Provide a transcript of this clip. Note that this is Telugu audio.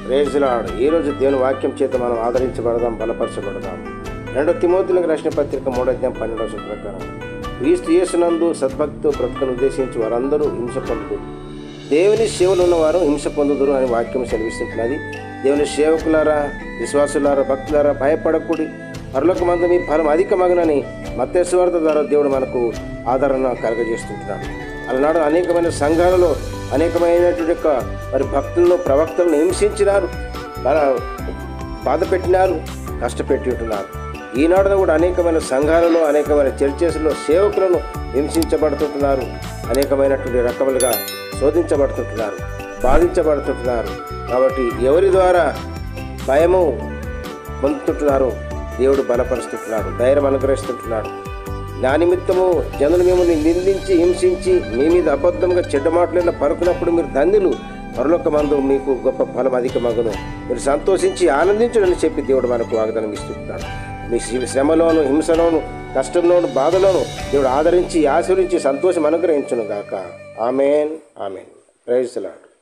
Praise lord. ఈరోజు దేవుని వాక్యం చేత మనం ఆదరించబడదాం, బలపరచబడదాం. 2 తిమోతిలకు రాసిన పత్రిక 3:12 ప్రకారం, క్రీస్తు యేసునందు సద్భక్తితో బ్రతుకును ఉద్దేశించి వారందరూ హింస పొందుదురు, దేవుని సేవలు ఉన్నవారు హింస పొందుదురు అని వాక్యం సెలవిస్తుంటున్నది. దేవుని సేవకులారా, విశ్వాసులారా, భక్తులారా, భయపడకూడి పరలోకమందు మీ ఫలం అధికమగునని మత్తయి సువార్త ద్వారా దేవుడు మనకు ఆదరణ కలగజేస్తుంటున్నాడు. అలనాడు అనేకమైన సంఘాలలో అనేకమైనటువంటి మరి భక్తులను, ప్రవక్తలను హింసించినారు, బాధ పెట్టినారు, కష్టపెట్టి ఉంటున్నారు. ఈనాడు కూడా అనేకమైన సంఘాలలో, అనేకమైన చర్చెస్లో సేవకులను హింసించబడుతుంటున్నారు, అనేకమైనటువంటి రకములుగా శోధించబడుతుంటున్నారు, బాధించబడుతుంటున్నారు. కాబట్టి ఎవరి ద్వారా భయము పొందుతుంటున్నారు, దేవుడు బలపరుస్తుంటున్నాడు, ధైర్యం అనుగ్రహిస్తుంటున్నాడు. నా నిమిత్తము జనులు మిమ్మల్ని నిందించి హింసించి మీ మీద అబద్ధంగా చెడ్డ మాటలైనా పలుకున్నప్పుడు మీరు ధన్యులు, పరలోకమందు మీకు గొప్ప ఫలం అధికమగును, మీరు సంతోషించి ఆనందించుడని చెప్పి దేవుడు మనకు వాగ్దానం ఇస్తుంటున్నాడు. మీ శ్రమలోను, హింసలోను, కష్టంలోను, బాధలోను దేవుడు ఆదరించి, ఆశీర్వించి సంతోషం అనుగ్రహించును గాక. Amen, amen. Praise the lord.